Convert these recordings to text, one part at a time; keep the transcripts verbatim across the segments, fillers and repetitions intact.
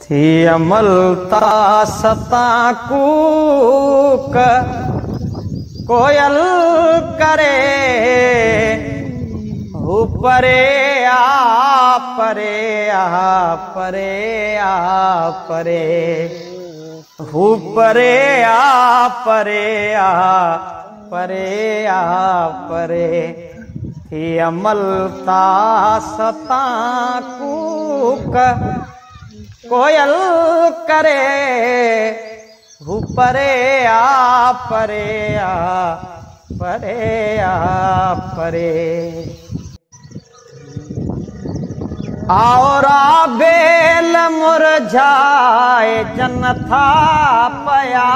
थी अमलता सता कूक कोयल करे हु परे आ परे आ परे आ परे हु परे आ परे आ परे आ परे थी अमलता सता कूक कोयल करे हु परे आ परे आ परे आ परे औरा बेल मुरझाए जन्नथा पया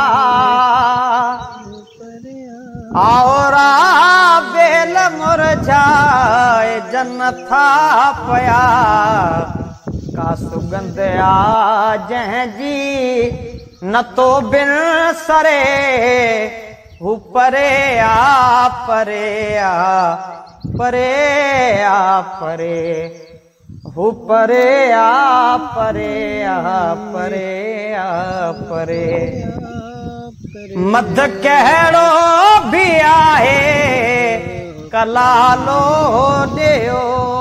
औरा बेल मुरझाए जन्नथा पया का सुगंध आ जंहिंजी न तो बिन सरे हु परे आ परे आ परे आ परे हु परे आ परे आ परे आ परे मद कहिड़ो भी आहे कलालो ॾियो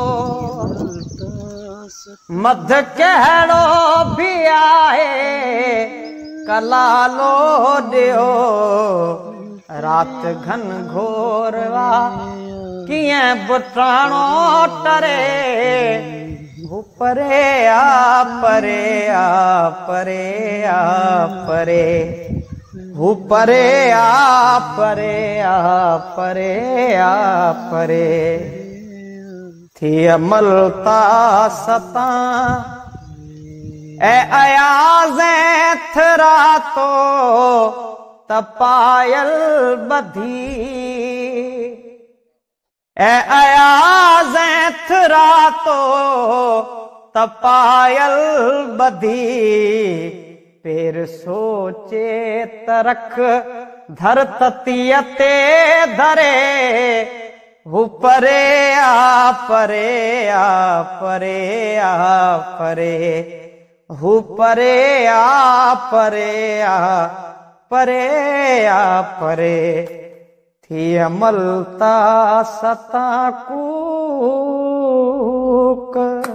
मद कहिड़ो भी आहे कलालो ॾियो रात घन घोरवा कीअं बुटाणो टरे हु परे आ परे आ परे आ परे हु परे आ परे आ परे आ परे थी अमलता सता ए अयाज़े थरा तो तपायल बधी ए अयाज़े थरा तो तपायल बधी पेर सोचे तरख धर ततियते धरे हु परे आ परे आ परे आ परे हु परे आ परे आ परे आ परे थी अमलता सता कूक।